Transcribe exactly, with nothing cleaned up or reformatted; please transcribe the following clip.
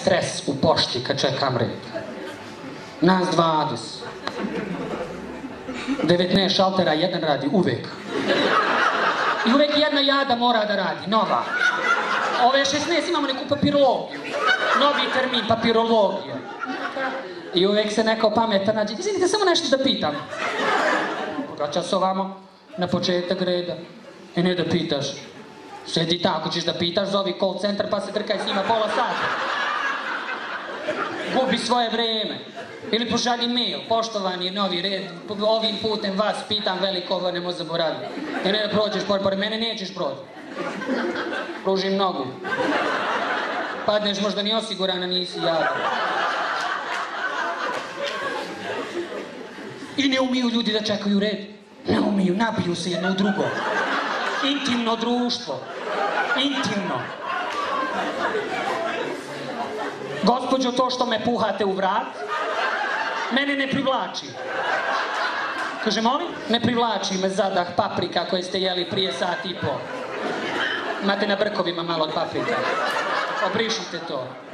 stres u pošti kad čekam red. Nas dvadeset. devetnaest šaltera, jedan radi, uvek. I uvek jedna jada mora da radi, nova. Ove šesnaest imamo neku papirologiju. Novi termin, papirologija. I uvek se neko pametan nađe. Izvinite, samo nešto da pitam. Vraća se ovamo na početak reda. I ne da pitaš. Sedi tako, ćeš da pitaš, zovi call centar pa se trkaj s njima pola sata. Gubi svoje vreme. Ili pošalji mail, poštovani novi red, ovim putem vas pitam veliko, ovo nemo zaboraviti. I ne da prođeš pored mene, nećeš proći. Pružim nogu. Padneš, možda ni osigurana nisi jadan. I ne umiju ljudi da čekaju red. Ne umiju, nabiju se jedno u drugo. Intimno društvo. Intimno. Gospođo, to što me puhate u vrat, mene ne privlači. Kaže, molim? Ne privlači me zadah paprika koje ste jeli prije sat i po. Imate na brkovima malo od paprika. Obrišite to.